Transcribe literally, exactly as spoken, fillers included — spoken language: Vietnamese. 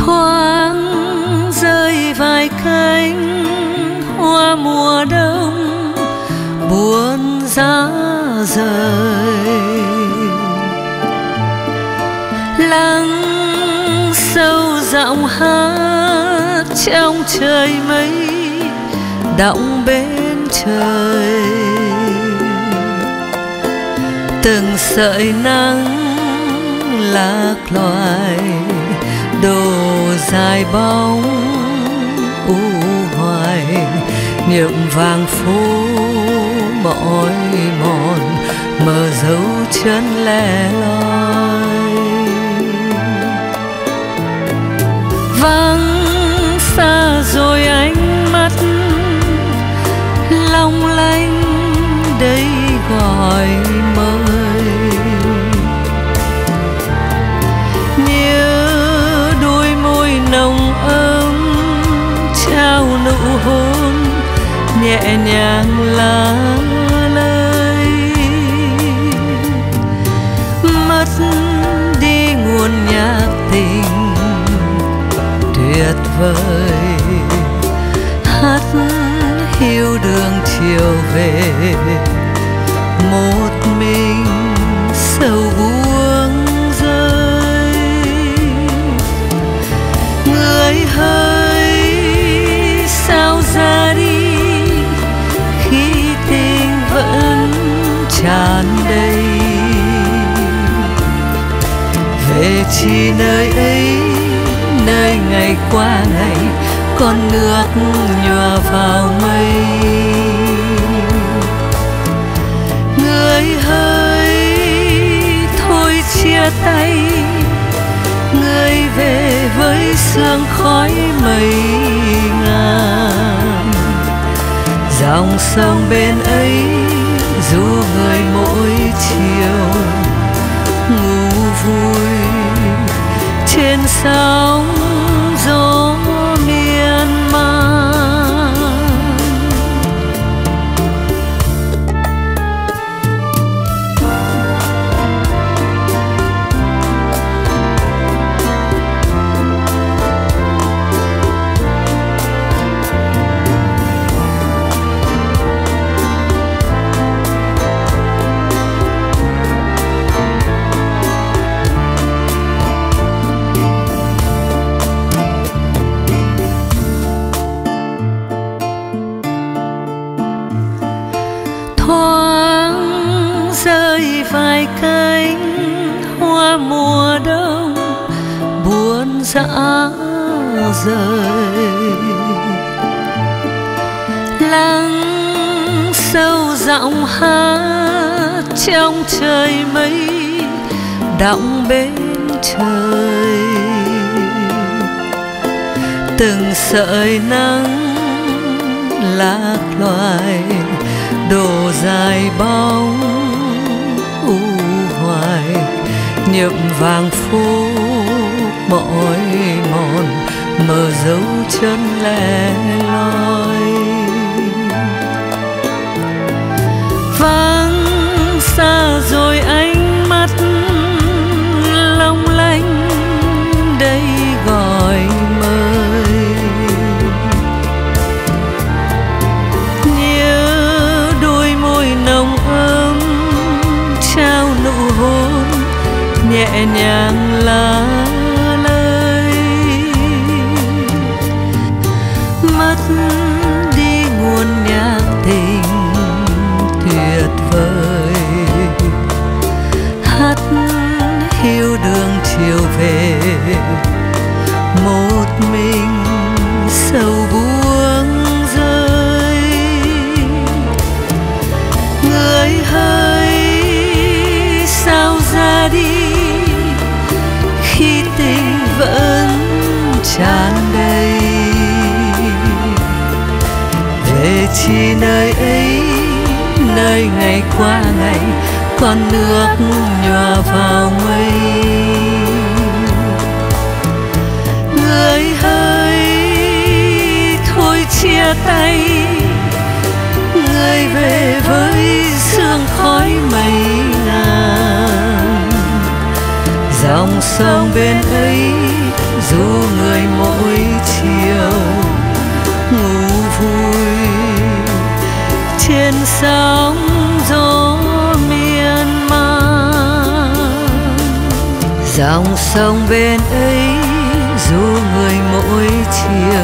thoáng rơi vài cánh hoa mùa đông buồn giá rời, lắng sâu giọng hát trong trời mây đọng bên trời. Từng sợi nắng lạc loài đổ dài bóng u hoài, nhuộm vàng phố mỏi mòn mờ dấu chân lẻ loi. Vắng xa rồi ánh mắt long lanh đây gọi mời, nhớ đôi môi nồng ấm trao nụ hôn nhẹ nhàng lá lời. Mất đi nguồn nhạc tình tuyệt vời, hát hiu đường chiều về một mình sầu buông rơi. Người hỡi sao ra đi khi tình vẫn tràn đầy, về chi nơi ấy nơi ngày qua ngày con nước nhòa vào mây. Người hỡi thôi chia tay, người về với sương khói mây ngàn. Dòng sông bên ấy ru người mỗi chiều ngủ vui trên sóng gió miên man. Thoáng rơi vài cánh hoa mùa đông buồn rã rời, lắng sâu giọng hát trong trời mây đọng bên trời. Từng sợi nắng lạc loài đổ dài bóng u hoài, nhuộm vàng phố mỏi mòn mờ dấu chân lẻ loi. Vắng xa rồi ánh mắt long lanh đây gọi mời, nhớ đôi môi nồng ấm trao nụ hôn nhẹ nhàng lá lời. Mất đi nguồn nhạc tình tuyệt vời, hát hiu đường chiều về một mình sầu buông rơi. Người hỡi sao ra đi khi tình vẫn tràn đầy, về chi nơi ấy nơi ngày qua ngày con nước nhòa vào mây. Người hỡi thôi chia tay, người về với sương khói mây ngàn. Dòng sông bên ấy ru người dòng sông bên ấy du người mỗi chiều.